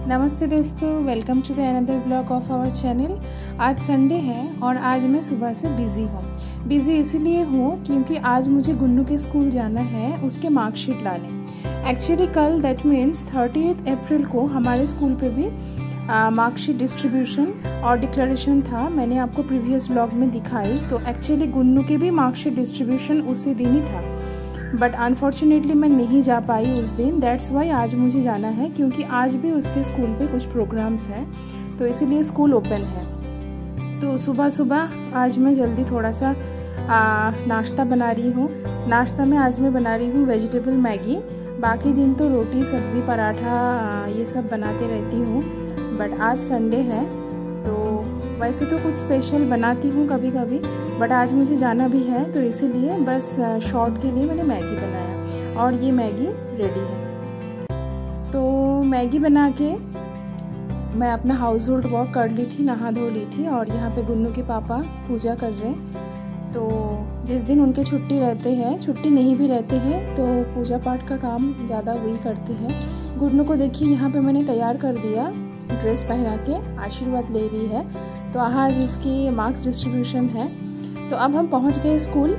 नमस्ते दोस्तों, welcome to the another blog of our channel. आज संडे है और आज मैं सुबह से बिज़ी हूँ। बिज़ी इसीलिए हूँ क्योंकि आज मुझे गुन्नू के स्कूल जाना है उसके मार्कशीट लाने। एक्चुअली कल दैट मीन्स 30 अप्रैल को हमारे स्कूल पे भी मार्कशीट डिस्ट्रीब्यूशन और डिक्लेरेशन था। मैंने आपको प्रीवियस ब्लॉग में दिखाई। तो एक्चुअली गुन्नू के भी मार्कशीट डिस्ट्रीब्यूशन उसी दिन ही था, बट अनफॉर्चुनेटली मैं नहीं जा पाई उस दिन। दैट्स वाई आज मुझे जाना है क्योंकि आज भी उसके स्कूल पे कुछ प्रोग्राम्स हैं, तो इसीलिए स्कूल ओपन है। तो सुबह सुबह आज मैं जल्दी थोड़ा सा नाश्ता बना रही हूँ। नाश्ता में आज मैं बना रही हूँ वेजिटेबल मैगी। बाकी दिन तो रोटी सब्ज़ी पराठा ये सब बनाते रहती हूँ, बट आज संडे है तो वैसे तो कुछ स्पेशल बनाती हूँ कभी कभी, बट आज मुझे जाना भी है तो इसीलिए बस शॉर्ट के लिए मैंने मैगी बनाया और ये मैगी रेडी है। तो मैगी बना के मैं अपना हाउस होल्ड वर्क कर ली थी, नहा धो ली थी। और यहाँ पे गुन्नू के पापा पूजा कर रहे हैं। तो जिस दिन उनके छुट्टी रहते हैं, छुट्टी नहीं भी रहते हैं, तो पूजा पाठ का काम ज़्यादा वही करते हैं। गुन्नू को देखिए यहाँ पे मैंने तैयार कर दिया, ड्रेस पहना के आशीर्वाद ले रही है। तो आज उसकी मार्क्स डिस्ट्रीब्यूशन है। तो अब हम पहुंच गए स्कूल।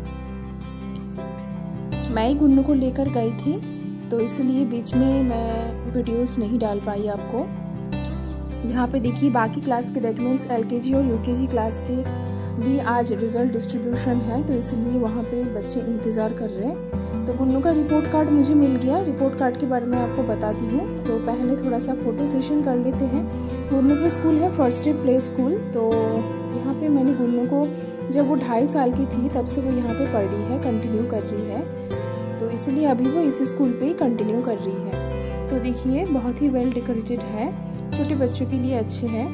मैं ही गुन्नू को लेकर गई थी, तो इसलिए बीच में मैं वीडियोस नहीं डाल पाई आपको। यहाँ पे देखिए बाकी क्लास के दैट मीन्स LKG और UKG क्लास के भी आज रिजल्ट डिस्ट्रीब्यूशन है, तो इसलिए वहाँ पे बच्चे इंतज़ार कर रहे हैं। तो गुन्नू का रिपोर्ट कार्ड मुझे मिल गया। रिपोर्ट कार्ड के बारे में आपको बताती हूँ। तो पहले थोड़ा सा फ़ोटो सेशन कर लेते हैं। गुन्नू की स्कूल है फर्स्ट डे प्ले स्कूल। तो यहाँ पे मैंने गुन्नू को जब वो 2.5 साल की थी तब से वो यहाँ पे पढ़ रही है, कंटिन्यू कर रही है, तो इसलिए अभी वो इसी स्कूल पे ही कंटिन्यू कर रही है। तो देखिए बहुत ही वेल डेकोरेटेड है, छोटे बच्चों के लिए अच्छे हैं।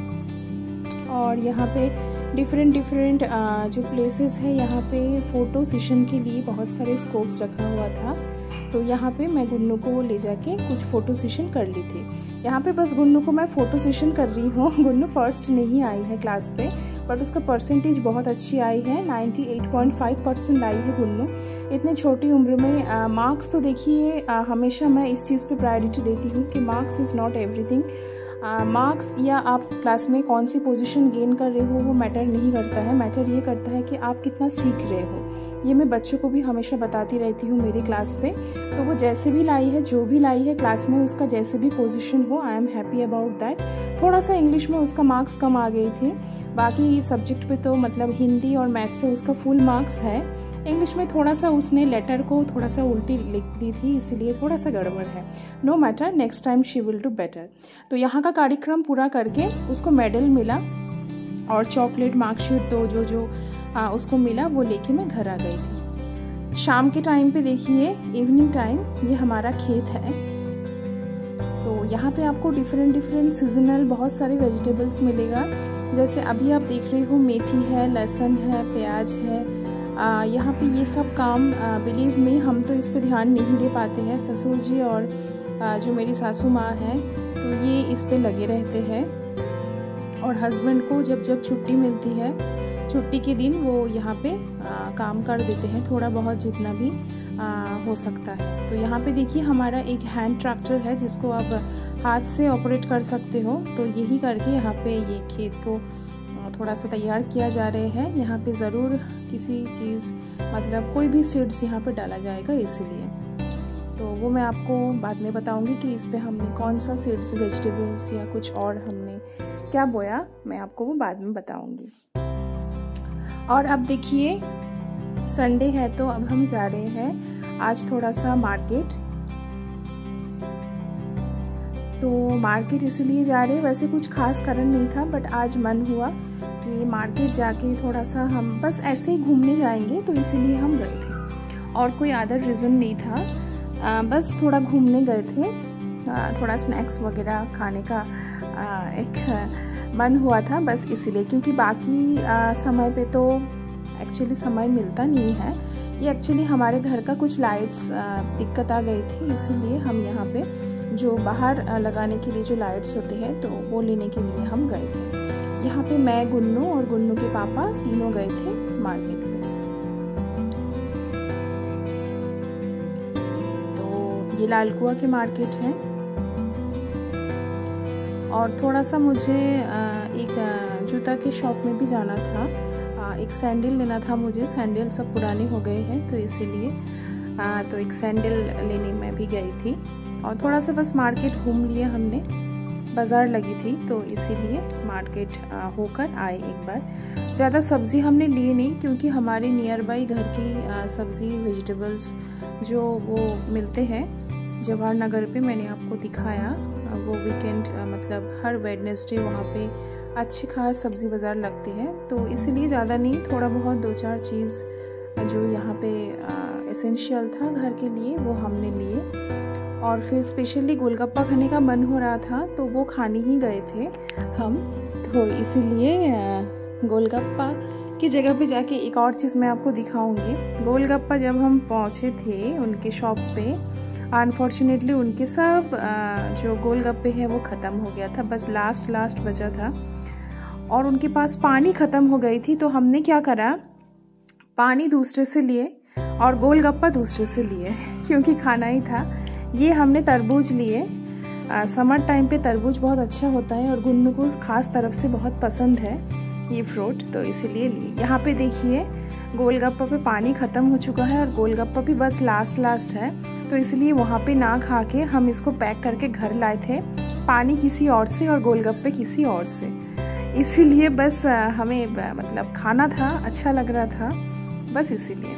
और यहाँ पे डिफरेंट जो प्लेसेस है, यहाँ पे फ़ोटो सेशन के लिए बहुत सारे स्कोप्स रखा हुआ था। तो यहाँ पे मैं गुन्नू को ले जाके कुछ फ़ोटो सेशन कर ली थी। यहाँ पे बस गुन्नू को मैं फ़ोटो सेशन कर रही हूँ। गुन्नू फर्स्ट नहीं आई है क्लास पे, बट उसका परसेंटेज बहुत अच्छी आई है, 98.5% आई है गुन्नू। इतनी छोटी उम्र में मार्क्स तो देखिए हमेशा मैं इस चीज़ पे प्रायोरिटी देती हूँ कि marks is not everything. Marks या आप क्लास में कौन सी पोजीशन गेन कर रहे हो वो मैटर नहीं करता है। मैटर ये करता है कि आप कितना सीख रहे हो। ये मैं बच्चों को भी हमेशा बताती रहती हूँ मेरी क्लास पे। तो वो जैसे भी लाई है, जो भी लाई है क्लास में, उसका जैसे भी पोजीशन हो, I am happy about that. थोड़ा सा इंग्लिश में उसका मार्क्स कम आ गई थी, बाकी सब्जेक्ट पे तो मतलब हिंदी और मैथ्स पे उसका फुल मार्क्स है। इंग्लिश में थोड़ा सा उसने लेटर को थोड़ा सा उल्टी लिख दी थी, इसलिए थोड़ा सा गड़बड़ है। No matter, next time she will do better. तो यहाँ का कार्यक्रम पूरा करके उसको मेडल मिला और चॉकलेट मार्कशीट तो जो उसको मिला वो लेके मैं घर आ गई थी। शाम के टाइम पे देखिए, इवनिंग टाइम, ये हमारा खेत है। तो यहाँ पे आपको डिफरेंट सीजनल बहुत सारे वेजिटेबल्स मिलेगा। जैसे अभी आप देख रहे हो मेथी है, लहसुन है, प्याज है। यहाँ पे ये सब काम बिलीव में हम तो इस पे ध्यान नहीं दे पाते हैं। ससुर जी और जो मेरी सासू माँ हैं तो ये इस पे लगे रहते हैं। और हस्बैंड को जब छुट्टी मिलती है, छुट्टी के दिन वो यहाँ पे काम कर देते हैं थोड़ा बहुत जितना भी हो सकता है। तो यहाँ पे देखिए हमारा एक हैंड ट्रैक्टर है जिसको आप हाथ से ऑपरेट कर सकते हो। तो यही करके यहाँ पे ये खेत को थोड़ा सा तैयार किया जा रहे हैं। यहाँ पे ज़रूर किसी चीज़ मतलब कोई भी सीड्स यहाँ पे डाला जाएगा, इसीलिए। तो वो मैं आपको बाद में बताऊंगी कि इस पे हमने कौन सा सीड्स, वेजिटेबल्स या कुछ और हमने क्या बोया, मैं आपको वो बाद में बताऊंगी। और अब देखिए संडे है तो अब हम जा रहे हैं आज थोड़ा सा मार्केट। तो मार्केट इसलिए जा रहे हैं, वैसे कुछ खास कारण नहीं था, बट आज मन हुआ कि मार्केट जाके थोड़ा सा हम बस ऐसे ही घूमने जाएंगे, तो इसीलिए हम गए थे। और कोई अदर रीज़न नहीं था, बस थोड़ा घूमने गए थे। थोड़ा स्नैक्स वगैरह खाने का एक मन हुआ था, बस इसीलिए। क्योंकि बाकी समय पे तो एक्चुअली समय मिलता नहीं है। ये एक्चुअली हमारे घर का कुछ लाइट्स दिक्कत आ गई थी, इसीलिए हम यहाँ पे जो बाहर लगाने के लिए जो लाइट्स होते हैं तो वो लेने के लिए हम गए थे। यहाँ पे मैं, गुन्नू और गुन्नू के पापा तीनों गए थे मार्केट में। तो ये लालकुआ के मार्केट है। और थोड़ा सा मुझे एक जूता के शॉप में भी जाना था, एक सैंडल लेना था मुझे। सैंडल सब पुराने हो गए हैं तो इसीलिए तो एक सैंडल लेने में भी गई थी। और थोड़ा सा बस मार्केट घूम लिए हमने, बाज़ार लगी थी तो इसीलिए मार्केट होकर आए एक बार। ज़्यादा सब्ज़ी हमने लिए नहीं क्योंकि हमारे नियर बाई घर की सब्ज़ी वेजिटेबल्स जो वो मिलते हैं जवाहर नगर पे, मैंने आपको दिखाया। वो वीकेंड मतलब हर वेडनेसडे वहाँ पे अच्छी खास सब्ज़ी बाज़ार लगती है, तो इसीलिए ज़्यादा नहीं, थोड़ा बहुत 2-4 चीज़ जो यहाँ पे एसेंशियल था घर के लिए वो हमने लिए। और फिर स्पेशली गोलगप्पा खाने का मन हो रहा था तो वो खाने ही गए थे हम, तो इसीलिए गोलगप्पा की जगह पे जाके एक और चीज़ मैं आपको दिखाऊंगी। गोलगप्पा जब हम पहुँचे थे उनके शॉप पे, अनफॉर्चुनेटली उनके सब जो गोलगप्पे हैं वो ख़त्म हो गया था, बस लास्ट बचा था। और उनके पास पानी ख़त्म हो गई थी, तो हमने क्या करा, पानी दूसरे से लिए और गोलगप्पा दूसरे से लिए क्योंकि खाना ही था। ये हमने तरबूज लिए, समर टाइम पे तरबूज बहुत अच्छा होता है और गुन्नू को खास तरफ से बहुत पसंद है ये फ्रूट, तो इसीलिए लिए। यहाँ पे देखिए गोलगप्पा पे पानी ख़त्म हो चुका है और गोलगप्पा भी बस लास्ट है, तो इसलिए वहाँ पे ना खा के हम इसको पैक करके घर लाए थे, पानी किसी और से और गोलगप्पे किसी और से। इसीलिए बस हमें मतलब खाना था, अच्छा लग रहा था, बस इसीलिए।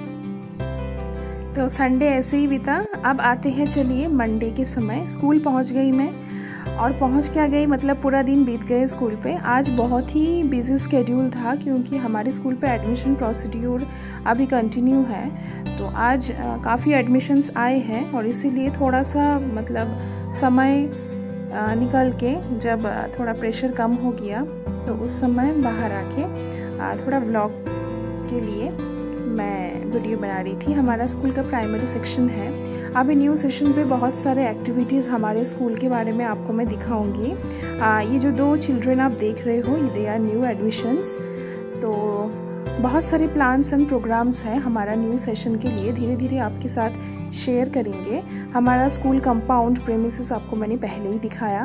तो संडे ऐसे ही बीता। अब आते हैं चलिए मंडे के समय। स्कूल पहुंच गई मैं, और पहुंच क्या गई मतलब पूरा दिन बीत गए स्कूल पे। आज बहुत ही बिजी स्केड्यूल था क्योंकि हमारे स्कूल पे एडमिशन प्रोसीड्यूर अभी कंटिन्यू है, तो आज काफ़ी एडमिशन्स आए हैं और इसीलिए थोड़ा सा मतलब समय निकल के जब थोड़ा प्रेशर कम हो गया तो उस समय बाहर आके थोड़ा व्लॉग के लिए मैं वीडियो बना रही थी। हमारा स्कूल का प्राइमरी सेक्शन है, अभी न्यू सेशन पे बहुत सारे एक्टिविटीज़ हमारे स्कूल के बारे में आपको मैं दिखाऊंगी। ये जो 2 चिल्ड्रेन आप देख रहे हो, ये दे आर न्यू एडमिशन्स, तो बहुत सारे प्लान्स एंड प्रोग्राम्स हैं हमारा न्यू सेशन के लिए, धीरे धीरे आपके साथ शेयर करेंगे। हमारा स्कूल कंपाउंड प्रेमिसेस आपको मैंने पहले ही दिखाया।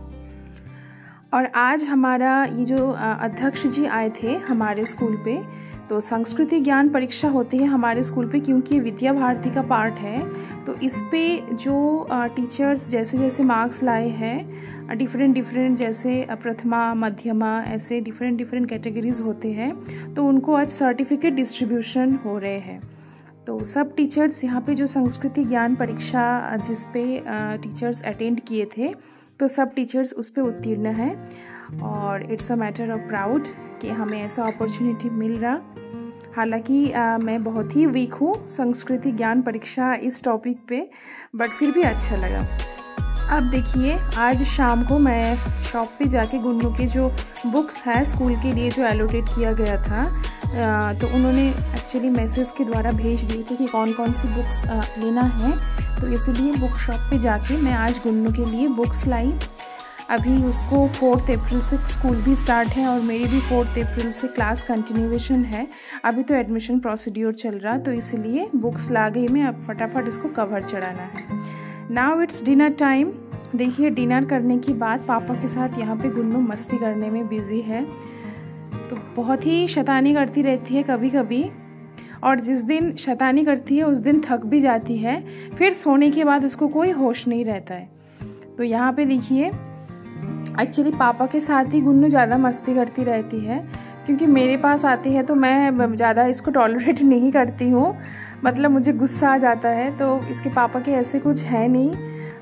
और आज हमारा ये जो अध्यक्ष जी आए थे हमारे स्कूल पे, तो संस्कृति ज्ञान परीक्षा होती है हमारे स्कूल पे क्योंकि विद्या भारती का पार्ट है, तो इस पे जो टीचर्स जैसे जैसे मार्क्स लाए हैं डिफरेंट जैसे प्रथमा मध्यमा ऐसे डिफरेंट कैटेगरीज होते हैं, तो उनको आज सर्टिफिकेट डिस्ट्रीब्यूशन हो रहे हैं। तो सब टीचर्स यहाँ पे जो संस्कृति ज्ञान परीक्षा जिस पे टीचर्स अटेंड किए थे, तो सब टीचर्स उस पे उत्तीर्ण हैं और it's a matter of proud कि हमें ऐसा अपॉर्चुनिटी मिल रहा। हालांकि मैं बहुत ही वीक हूँ संस्कृति ज्ञान परीक्षा इस टॉपिक पे, बट फिर भी अच्छा लगा। अब देखिए आज शाम को मैं शॉप पे जाके गुन्नू के जो बुक्स है स्कूल के लिए जो एलोकेट किया गया था, तो उन्होंने एक्चुअली मैसेज के द्वारा भेज दिए थे कि कौन कौन सी बुक्स लेना है, तो इसीलिए बुक शॉप पे जाके मैं आज गुन्नू के लिए बुक्स लाई। अभी उसको 4 अप्रैल से स्कूल भी स्टार्ट है और मेरी भी 4 अप्रैल से क्लास कंटिन्यूएशन है। अभी तो एडमिशन प्रोसीड्यूर चल रहा, तो इसलिए बुक्स ला गई मैं, अब फटाफट इसको कवर चढ़ाना है। Now it's dinner time. देखिए डिनर करने के बाद पापा के साथ यहाँ पे गुन्नू मस्ती करने में बिजी है, तो बहुत ही शैतानी करती रहती है कभी कभी, और जिस दिन शैतानी करती है उस दिन थक भी जाती है, फिर सोने के बाद उसको कोई होश नहीं रहता है। तो यहाँ पे देखिए एक्चुअली पापा के साथ ही गुन्नू ज़्यादा मस्ती करती रहती है, क्योंकि मेरे पास आती है तो मैं ज़्यादा इसको टॉलरेट नहीं करती हूँ, मतलब मुझे गुस्सा आ जाता है। तो इसके पापा के ऐसे कुछ है नहीं,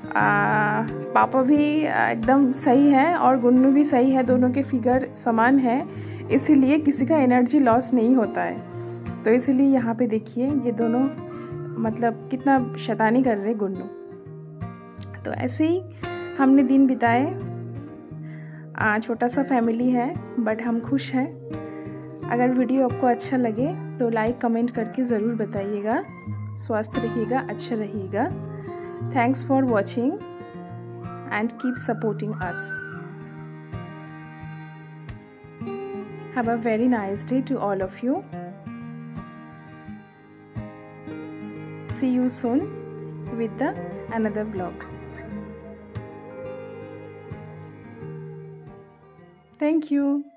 पापा भी एकदम सही है और गुन्नू भी सही है, दोनों के फिगर समान है, इसीलिए किसी का एनर्जी लॉस नहीं होता है। तो इसीलिए यहाँ पे देखिए ये दोनों मतलब कितना शैतानी कर रहे गुन्नू। तो ऐसे ही हमने दिन बिताए। छोटा सा फैमिली है बट हम खुश हैं। अगर वीडियो आपको अच्छा लगे तो लाइक कमेंट करके ज़रूर बताइएगा। स्वस्थ रहिएगा, अच्छा रहिएगा। Thanks for watching and keep supporting us. Have a very nice day to all of you. See you soon with another vlog. Thank you.